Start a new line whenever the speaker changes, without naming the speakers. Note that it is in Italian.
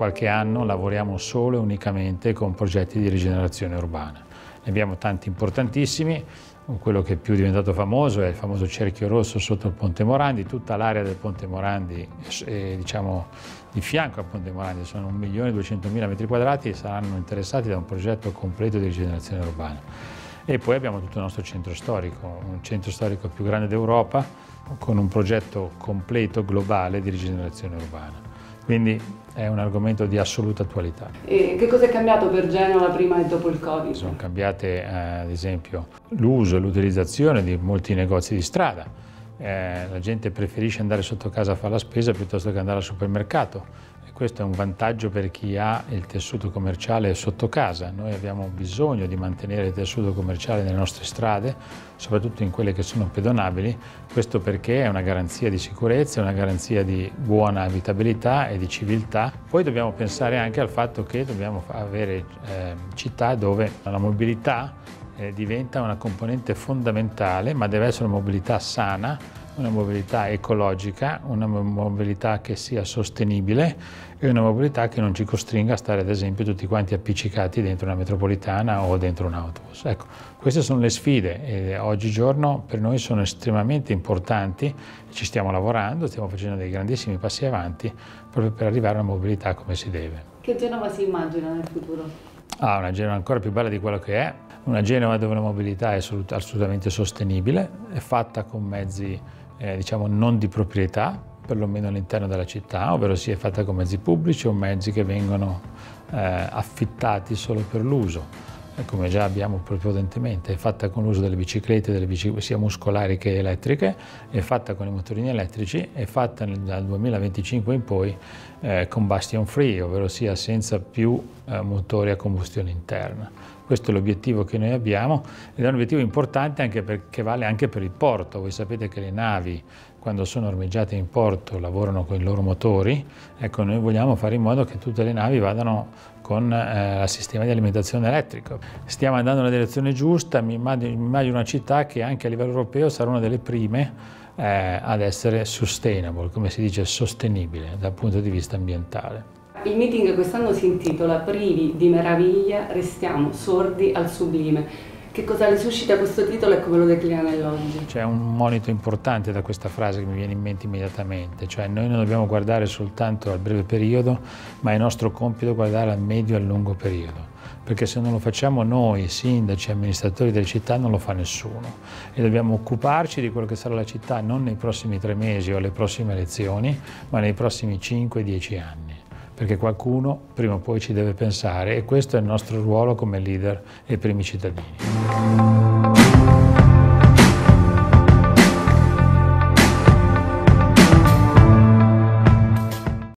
qualche anno lavoriamo solo e unicamente con progetti di rigenerazione urbana. Ne abbiamo tanti importantissimi. Quello che è più diventato famoso è il famoso cerchio rosso sotto il Ponte Morandi. Tutta l'area del Ponte Morandi, diciamo di fianco al Ponte Morandi, sono 1.200.000 metri quadrati e saranno interessati da un progetto completo di rigenerazione urbana. E poi abbiamo tutto il nostro centro storico, un centro storico più grande d'Europa, con un progetto completo globale di rigenerazione urbana. Quindi è un argomento di assoluta attualità.
E che cosa è cambiato per Genova prima e dopo il Covid?
Sono cambiate ad esempio l'uso e l'utilizzazione di molti negozi di strada. La gente preferisce andare sotto casa a fare la spesa piuttosto che andare al supermercato. Questo è un vantaggio per chi ha il tessuto commerciale sotto casa. Noi abbiamo bisogno di mantenere il tessuto commerciale nelle nostre strade, soprattutto in quelle che sono pedonabili, questo perché è una garanzia di sicurezza, è una garanzia di buona abitabilità e di civiltà. Poi dobbiamo pensare anche al fatto che dobbiamo avere città dove la mobilità diventa una componente fondamentale, ma deve essere una mobilità sana, una mobilità ecologica, una mobilità che sia sostenibile e una mobilità che non ci costringa a stare ad esempio tutti quanti appiccicati dentro una metropolitana o dentro un autobus. Ecco, queste sono le sfide e oggigiorno per noi sono estremamente importanti, ci stiamo lavorando, stiamo facendo dei grandissimi passi avanti proprio per arrivare a una mobilità come si deve.
Che Genova si immagina nel futuro?
Una Genova ancora più bella di quello che è, una Genova dove la mobilità è assolutamente sostenibile, è fatta con mezzi diciamo non di proprietà, perlomeno all'interno della città, ovvero sia fatta con mezzi pubblici o mezzi che vengono affittati solo per l'uso, come già abbiamo prepotentemente, è fatta con l'uso delle biciclette, sia muscolari che elettriche, è fatta con i motorini elettrici, è fatta dal 2025 in poi combustion free, ovvero sia senza più motori a combustione interna. Questo è l'obiettivo che noi abbiamo ed è un obiettivo importante anche perché vale anche per il porto. Voi sapete che le navi, quando sono ormeggiate in porto, lavorano con i loro motori. Ecco, noi vogliamo fare in modo che tutte le navi vadano con il sistema di alimentazione elettrico. Stiamo andando nella direzione giusta, mi immagino una città che anche a livello europeo sarà una delle prime ad essere sustainable, come si dice, sostenibile dal punto di vista ambientale.
Il meeting quest'anno si intitola Privi di meraviglia, restiamo sordi al sublime. Che cosa le suscita questo titolo e come lo declina nell'oggi?
C'è un monito importante da questa frase che mi viene in mente immediatamente, cioè noi non dobbiamo guardare soltanto al breve periodo, ma è nostro compito guardare al medio e al lungo periodo. Perché se non lo facciamo noi, sindaci, amministratori delle città, non lo fa nessuno. E dobbiamo occuparci di quello che sarà la città non nei prossimi 3 mesi o alle prossime elezioni, ma nei prossimi 5-10 anni. Perché qualcuno prima o poi ci deve pensare e questo è il nostro ruolo come leader e primi cittadini.